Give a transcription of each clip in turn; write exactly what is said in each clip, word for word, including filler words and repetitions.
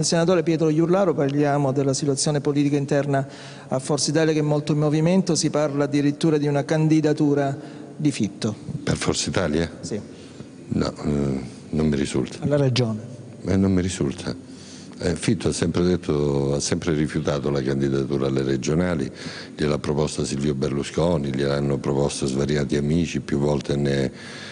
senatore Pietro Iurlaro parliamo della situazione politica interna a Forza Italia, che è molto in movimento. Si parla addirittura di una candidatura di Fitto. Per Forza Italia? Sì. No, eh, non mi risulta. Alla Regione? Eh, non mi risulta. Eh, Fitto ha sempre detto, ha sempre rifiutato la candidatura alle regionali, gliel'ha proposta Silvio Berlusconi, gliel'hanno proposto svariati amici, più volte ne,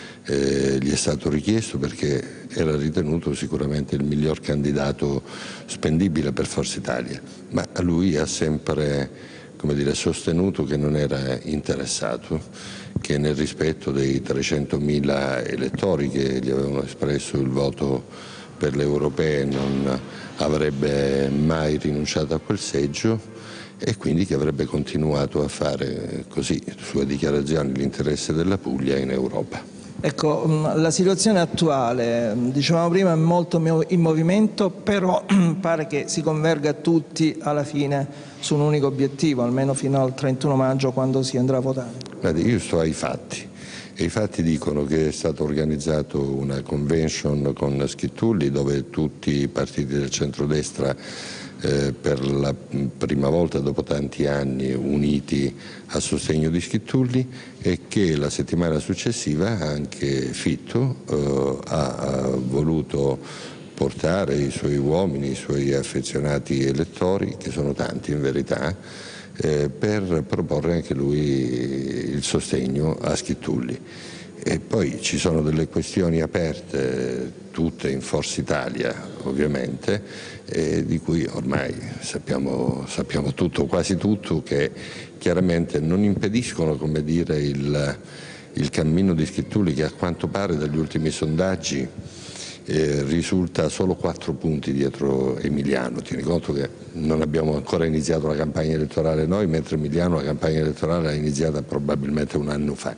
eh, gli è stato richiesto perché era ritenuto sicuramente il miglior candidato spendibile per Forza Italia, ma lui ha sempre, come dire, sostenuto che non era interessato, che nel rispetto dei trecentomila elettori che gli avevano espresso il voto per le europee non avrebbe mai rinunciato a quel seggio e quindi che avrebbe continuato a fare così, sue dichiarazioni, l'interesse della Puglia in Europa. Ecco, la situazione attuale, dicevamo prima, è molto in movimento, però pare che si converga tutti alla fine su un unico obiettivo, almeno fino al trentuno maggio, quando si andrà a votare. Guardi, io sto ai fatti e i fatti dicono che è stata organizzata una convention con Schittulli dove tutti i partiti del centrodestra eh, per la prima volta dopo tanti anni uniti a sostegno di Schittulli, e che la settimana successiva anche Fitto eh, ha, ha voluto portare i suoi uomini, i suoi affezionati elettori, che sono tanti in verità, eh, per proporre anche lui il sostegno a Schittulli. E poi ci sono delle questioni aperte, tutte in Forza Italia ovviamente, eh, di cui ormai sappiamo, sappiamo tutto, quasi tutto, che chiaramente non impediscono, come dire, il, il cammino di Schittulli, che a quanto pare dagli ultimi sondaggi Eh, risulta solo quattro punti dietro Emiliano. Tieni conto che non abbiamo ancora iniziato la campagna elettorale noi, mentre Emiliano la campagna elettorale l'ha iniziata probabilmente un anno fa.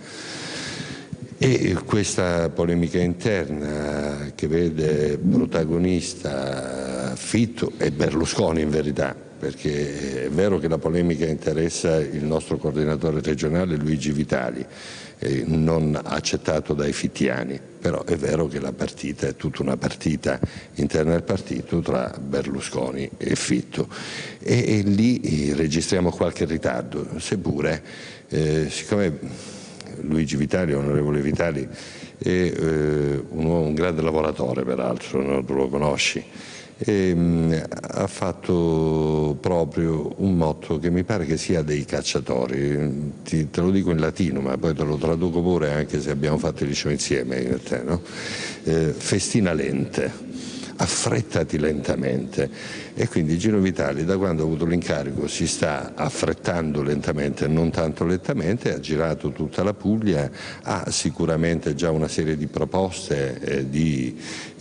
E questa polemica interna che vede protagonista Fitto e Berlusconi in verità, perché è vero che la polemica interessa il nostro coordinatore regionale Luigi Vitali, eh, non accettato dai fittiani, però è vero che la partita è tutta una partita interna al partito tra Berlusconi e Fitto e, e lì registriamo qualche ritardo, seppure eh, siccome Luigi Vitali, onorevole Vitali, è eh, un, un grande lavoratore, peraltro, no? Tu lo conosci, e, mh, ha fatto proprio un motto che mi pare che sia dei cacciatori. Ti, te lo dico in latino, ma poi te lo traduco pure, anche se abbiamo fatto il liceo insieme in te, no? eh, festina lente, affrettati lentamente. E quindi Gino Vitali, da quando ha avuto l'incarico, si sta affrettando lentamente, non tanto lentamente, ha girato tutta la Puglia, ha sicuramente già una serie di proposte eh, di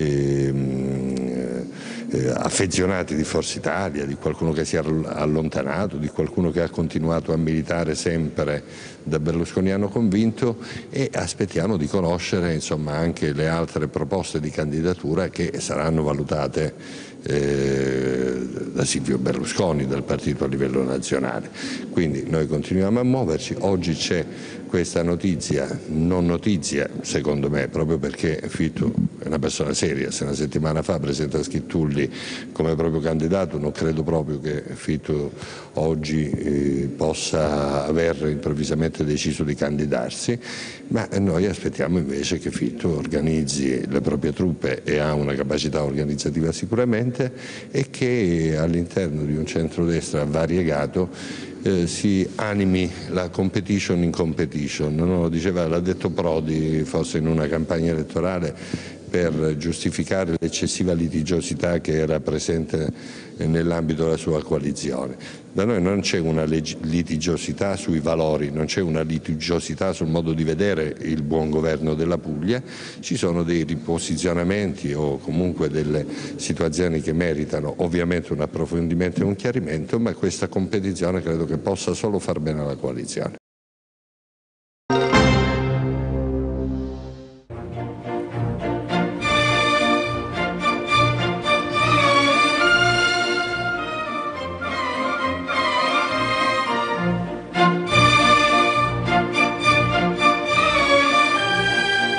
eh, eh, affezionati di Forza Italia, di qualcuno che si è allontanato, di qualcuno che ha continuato a militare sempre da berlusconiano convinto, e aspettiamo di conoscere insomma anche le altre proposte di candidatura che saranno valutate Eh, da Silvio Berlusconi, dal partito a livello nazionale. Quindi noi continuiamo a muoverci. Oggi c'è questa notizia, non notizia secondo me, proprio perché Fitto è una persona seria. Se una settimana fa presenta Schittulli come proprio candidato, non credo proprio che Fitto oggi eh, possa aver improvvisamente deciso di candidarsi, ma noi aspettiamo invece che Fitto organizzi le proprie truppe, e ha una capacità organizzativa sicuramente, e che all'interno di un centrodestra variegato eh, si animi la competition in competition. No? Diceva, l'ha detto Prodi forse in una campagna elettorale per giustificare l'eccessiva litigiosità che era presente nell'ambito della sua coalizione. Da noi non c'è una litigiosità sui valori, non c'è una litigiosità sul modo di vedere il buon governo della Puglia, ci sono dei riposizionamenti o comunque delle situazioni che meritano ovviamente un approfondimento e un chiarimento, ma questa competizione credo che possa solo far bene alla coalizione.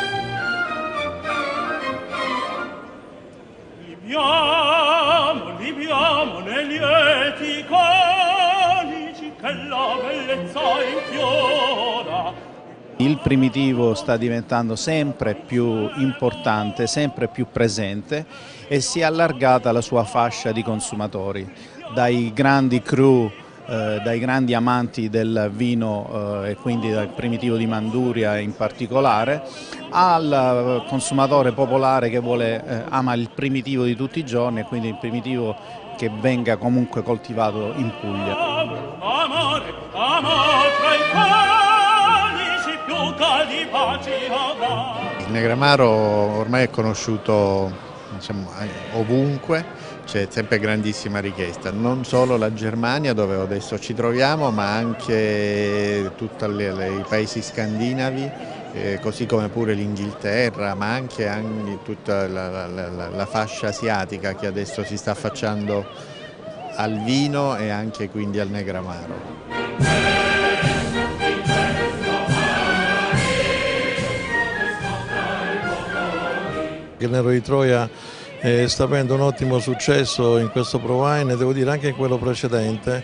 Libiamo, Il primitivo sta diventando sempre più importante, sempre più presente e si è allargata la sua fascia di consumatori, dai grandi cru, eh, dai grandi amanti del vino eh, e quindi dal primitivo di Manduria in particolare, al consumatore popolare che vuole, eh, ama il primitivo di tutti i giorni e quindi il primitivo che venga comunque coltivato in Puglia. Amore, amore, tra i calici più caldi baci avrà. Il Negramaro ormai è conosciuto, diciamo, ovunque, c'è sempre grandissima richiesta, non solo la Germania dove adesso ci troviamo, ma anche tutti i paesi scandinavi, eh, così come pure l'Inghilterra, ma anche, anche tutta la, la, la, la fascia asiatica che adesso si sta affacciando al vino e anche quindi al Negramaro. Il Nero di Troia eh, sta avendo un ottimo successo in questo ProWine e devo dire anche in quello precedente,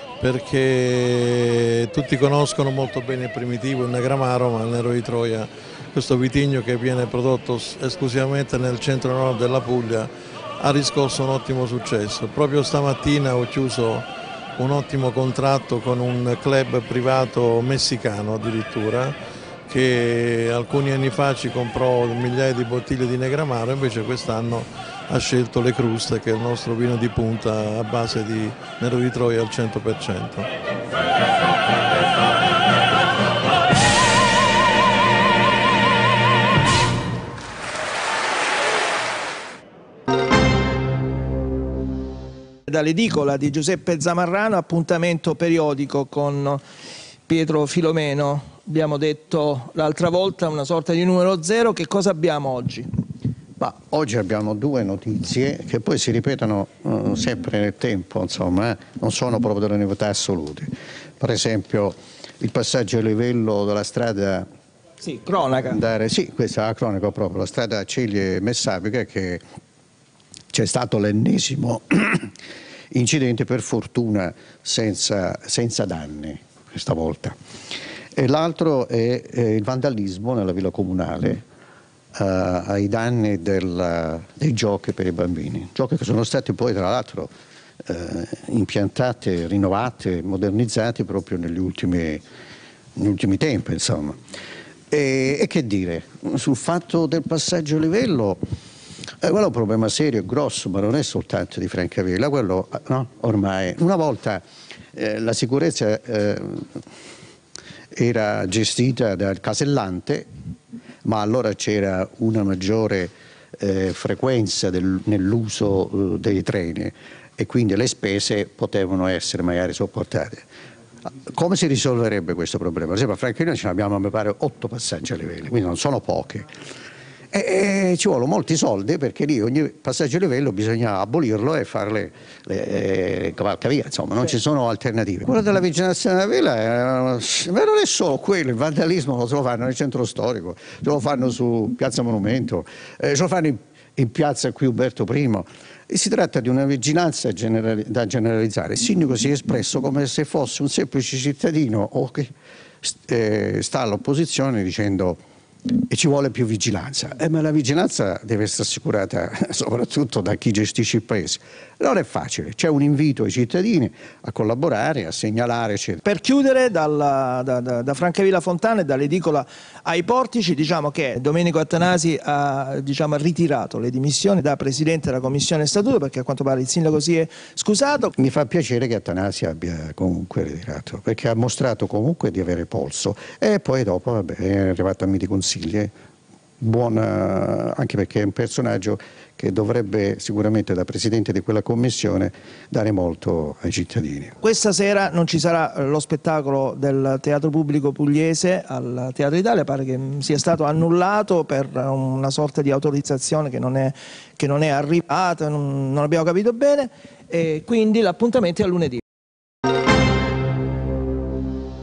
perché tutti conoscono molto bene il primitivo, il Negramaro, ma il Nero di Troia, questo vitigno che viene prodotto esclusivamente nel centro-nord della Puglia, ha riscosso un ottimo successo. Proprio stamattina ho chiuso un ottimo contratto con un club privato messicano addirittura, che alcuni anni fa ci comprò migliaia di bottiglie di Negramaro, invece quest'anno ha scelto le Cruste, che è il nostro vino di punta a base di Nero di Troia al cento per cento. Dall'edicola di Giuseppe Zamarrano, appuntamento periodico con Pietro Filomeno. Abbiamo detto l'altra volta una sorta di numero zero, che cosa abbiamo oggi? Ma oggi abbiamo due notizie che poi si ripetono uh, sempre nel tempo, insomma, eh? non sono proprio delle novità assolute. Per esempio il passaggio a livello della strada, sì, cronaca. Andare, sì, questa è la cronaca proprio, la strada Ceglie-Messapica, che c'è stato l'ennesimo incidente, per fortuna senza, senza danni questa volta. E l'altro è, è il vandalismo nella villa comunale uh, ai danni del, dei giochi per i bambini, giochi che sono stati poi tra l'altro uh, impiantate, rinnovate, modernizzati proprio negli ultimi, negli ultimi tempi, insomma. E, e che dire, sul fatto del passaggio a livello, eh, quello è un problema serio e grosso, ma non è soltanto di Francavilla, quello no, ormai, una volta eh, la sicurezza eh, era gestita dal casellante, ma allora c'era una maggiore eh, frequenza nell'uso eh, dei treni e quindi le spese potevano essere magari sopportate. Come si risolverebbe questo problema? Per esempio a Francavilla ce ne abbiamo, mi pare, otto passaggi a livello, quindi non sono poche. E, e ci vogliono molti soldi, perché lì ogni passaggio a livello bisogna abolirlo e farle le, eh, cavalcavia, insomma, non ci sono alternative. Quello della vigilanza della villa è, ma non è solo quello, il vandalismo lo, se lo fanno nel centro storico, ce lo fanno su Piazza Monumento, eh, ce lo fanno in, in piazza qui Uberto primo. E si tratta di una vigilanza generali, da generalizzare. Il sindaco si è espresso come se fosse un semplice cittadino o che eh, sta all'opposizione dicendo e ci vuole più vigilanza, eh, ma la vigilanza deve essere assicurata soprattutto da chi gestisce il paese. Non è facile, c'è un invito ai cittadini a collaborare, a segnalare, eccetera. Per chiudere, dalla, da, da, da Francavilla Fontana e dall'edicola ai portici, diciamo che Domenico Attanasi ha, diciamo, ritirato le dimissioni da Presidente della Commissione Statuto, perché a quanto pare il Sindaco si è scusato. Mi fa piacere che Attanasi abbia comunque ritirato, perché ha mostrato comunque di avere polso e poi dopo vabbè, è arrivato a me di consigli. Buona, anche perché è un personaggio che dovrebbe sicuramente da Presidente di quella Commissione dare molto ai cittadini. Questa sera non ci sarà lo spettacolo del Teatro Pubblico Pugliese al Teatro Italia, pare che sia stato annullato per una sorta di autorizzazione che non è, che non è arrivata, non, non abbiamo capito bene, e quindi l'appuntamento è a lunedì.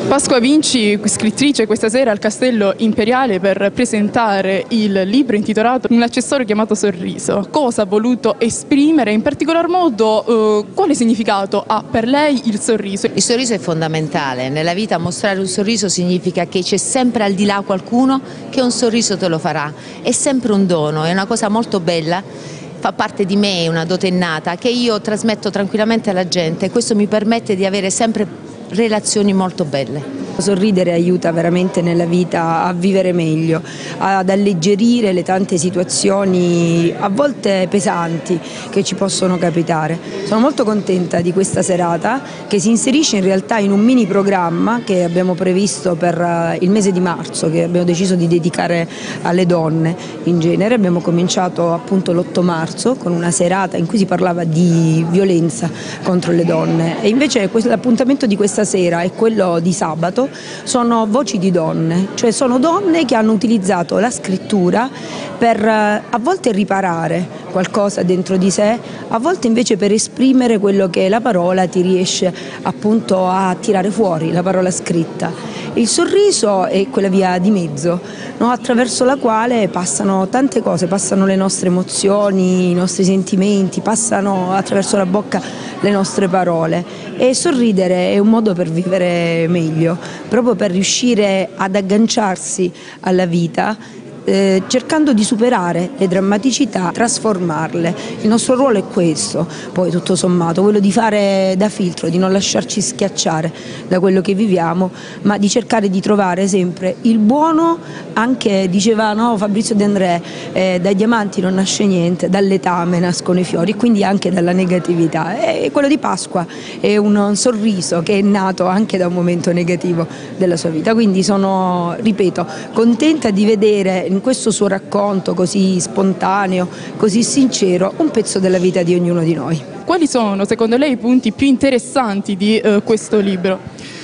Pasqua Vinci, scrittrice, questa sera al Castello Imperiale per presentare il libro intitolato Un accessorio chiamato Sorriso. Cosa ha voluto esprimere? In particolar modo, eh, quale significato ha per lei il sorriso? Il sorriso è fondamentale. Nella vita mostrare un sorriso significa che c'è sempre al di là qualcuno che un sorriso te lo farà. È sempre un dono, è una cosa molto bella. Fa parte di me, è una dote innata che io trasmetto tranquillamente alla gente e questo mi permette di avere sempre relazioni molto belle. Sorridere aiuta veramente nella vita a vivere meglio, ad alleggerire le tante situazioni a volte pesanti che ci possono capitare. Sono molto contenta di questa serata che si inserisce in realtà in un mini programma che abbiamo previsto per il mese di marzo, che abbiamo deciso di dedicare alle donne in genere. Abbiamo cominciato appunto l'otto marzo con una serata in cui si parlava di violenza contro le donne e invece l'appuntamento di questa sera e quello di sabato sono voci di donne, cioè sono donne che hanno utilizzato la scrittura per a volte riparare qualcosa dentro di sé, a volte invece per esprimere quello che la parola ti riesce appunto a tirare fuori, la parola scritta. Il sorriso è quella via di mezzo, no? Attraverso la quale passano tante cose, passano le nostre emozioni, i nostri sentimenti, passano attraverso la bocca le nostre parole e sorridere è un modo per vivere meglio, proprio per riuscire ad agganciarsi alla vita. Eh, cercando di superare le drammaticità, trasformarle. Il nostro ruolo è questo, poi tutto sommato, quello di fare da filtro, di non lasciarci schiacciare da quello che viviamo, ma di cercare di trovare sempre il buono, anche diceva no, Fabrizio De André, eh, dai diamanti non nasce niente, dall'etame nascono i fiori, quindi anche dalla negatività. E quello di Pasqua è un sorriso che è nato anche da un momento negativo della sua vita, quindi sono, ripeto, contenta di vedere in questo suo racconto così spontaneo, così sincero, un pezzo della vita di ognuno di noi. Quali sono secondo lei i punti più interessanti di eh, questo libro?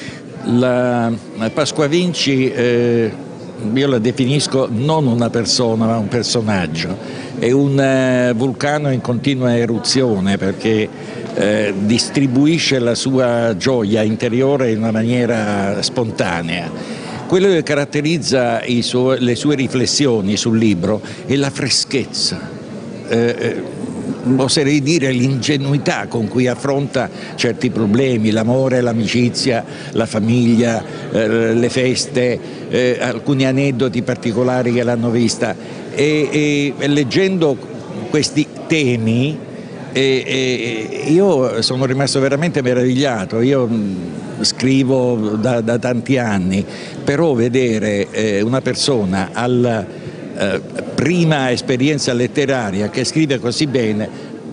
La Pasqua Vinci, eh, io la definisco non una persona ma un personaggio, è un eh, vulcano in continua eruzione perché eh, distribuisce la sua gioia interiore in una maniera spontanea. Quello che caratterizza i suo, le sue riflessioni sul libro è la freschezza, eh, oserei dire l'ingenuità con cui affronta certi problemi, l'amore, l'amicizia, la famiglia, eh, le feste, eh, alcuni aneddoti particolari che l'hanno vista e, e leggendo questi temi e, e io sono rimasto veramente meravigliato. Io scrivo da, da tanti anni, però vedere eh, una persona alla eh, prima esperienza letteraria che scrive così bene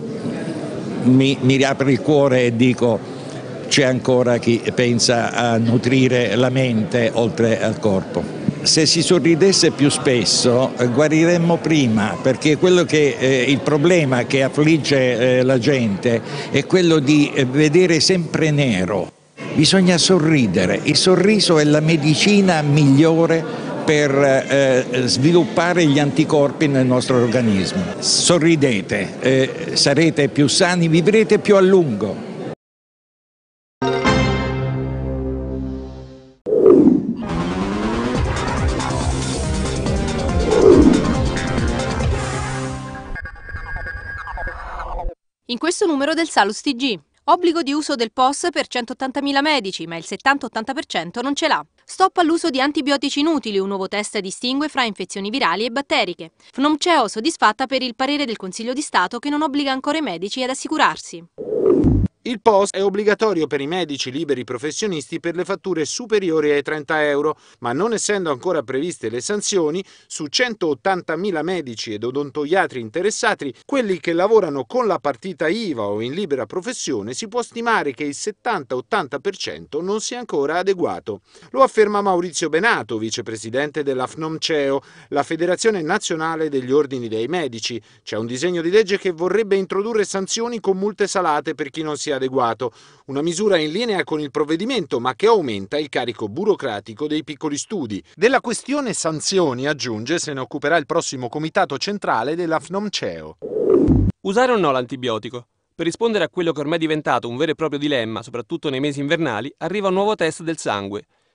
mi, mi riapre il cuore e dico c'è ancora chi pensa a nutrire la mente oltre al corpo. Se si sorridesse più spesso eh, guariremmo prima, perché quello che, eh, il problema che affligge eh, la gente è quello di eh, vedere sempre nero. Bisogna sorridere, il sorriso è la medicina migliore per eh, sviluppare gli anticorpi nel nostro organismo. Sorridete, eh, sarete più sani, vivrete più a lungo. In questo numero del Salus T G. Obbligo di uso del P O S per centottantamila medici, ma il settanta ottanta per cento non ce l'ha. Stop all'uso di antibiotici inutili, un nuovo test distingue fra infezioni virali e batteriche. FNOMCEO soddisfatta per il parere del Consiglio di Stato che non obbliga ancora i medici ad assicurarsi. Il P O S è obbligatorio per i medici liberi professionisti per le fatture superiori ai trenta euro, ma non essendo ancora previste le sanzioni, su centottantamila medici ed odontoiatri interessati, quelli che lavorano con la partita I V A o in libera professione, si può stimare che il settanta ottanta per cento non sia ancora adeguato. Lo afferma Maurizio Benato, vicepresidente della FNOMCEO, la Federazione Nazionale degli Ordini dei Medici. C'è un disegno di legge che vorrebbe introdurre sanzioni con multe salate per chi non sia adeguato, una misura in linea con il provvedimento ma che aumenta il carico burocratico dei piccoli studi. Della questione sanzioni, aggiunge, se ne occuperà il prossimo comitato centrale della FNOMCEO. Usare o no l'antibiotico? Per rispondere a quello che ormai è diventato un vero e proprio dilemma, soprattutto nei mesi invernali, arriva un nuovo test del sangue.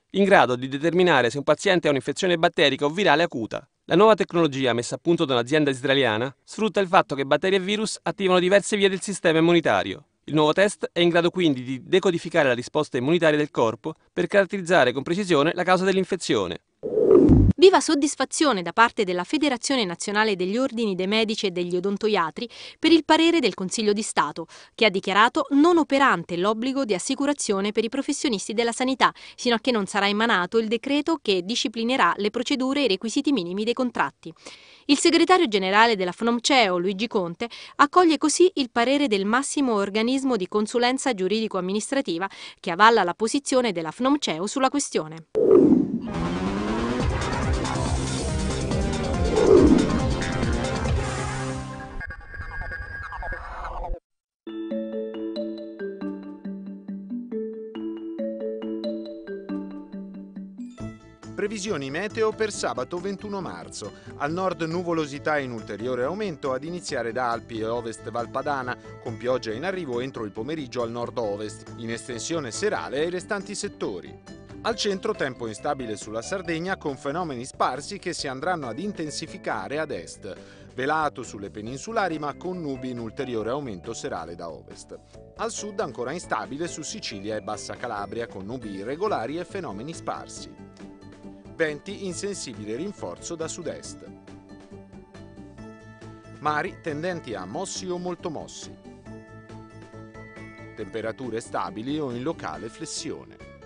in grado di determinare se un paziente ha un'infezione batterica o virale acuta. La nuova tecnologia, messa a punto da un'azienda israeliana, sfrutta il fatto che batteri e virus attivano diverse vie del sistema immunitario. Il nuovo test è in grado quindi di decodificare la risposta immunitaria del corpo per caratterizzare con precisione la causa dell'infezione. Viva soddisfazione da parte della Federazione Nazionale degli Ordini dei Medici e degli Odontoiatri per il parere del Consiglio di Stato, che ha dichiarato non operante l'obbligo di assicurazione per i professionisti della sanità, sino a che non sarà emanato il decreto che disciplinerà le procedure e i requisiti minimi dei contratti. Il segretario generale della FNOMCEO, Luigi Conte, accoglie così il parere del massimo organismo di consulenza giuridico-amministrativa che avalla la posizione della FNOMCEO sulla questione. Previsioni meteo per sabato ventuno marzo. Al nord nuvolosità in ulteriore aumento ad iniziare da Alpi e Ovest Valpadana, con pioggia in arrivo entro il pomeriggio al nord-ovest, in estensione serale ai restanti settori. Al centro tempo instabile sulla Sardegna con fenomeni sparsi che si andranno ad intensificare ad est. Velato sulle peninsulari ma con nubi in ulteriore aumento serale da ovest. Al sud ancora instabile su Sicilia e Bassa Calabria con nubi irregolari e fenomeni sparsi. Venti in sensibile rinforzo da sud-est. Mari tendenti a mossi o molto mossi. Temperature stabili o in locale flessione.